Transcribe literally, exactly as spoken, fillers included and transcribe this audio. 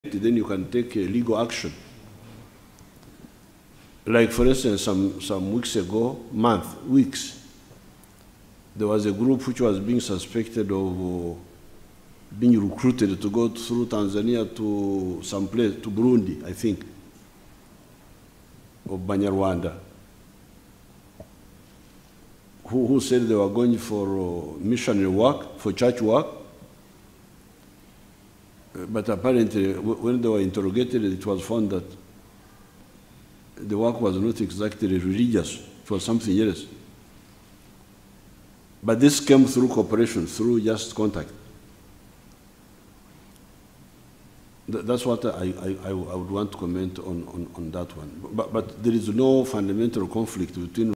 then you can take a legal action. Like, for instance, some, some weeks ago, month, weeks, there was a group which was being suspected of uh, being recruited to go through Tanzania to some place, to Burundi, I think, of Banyarwanda, who, who said they were going for uh, missionary work, for church work. Uh, but apparently, when they were interrogated, it was found that the work was not exactly religious, it was something else. But this came through cooperation, through just contact. Th that's what I, I, I would want to comment on, on, on that one. But, but there is no fundamental conflict between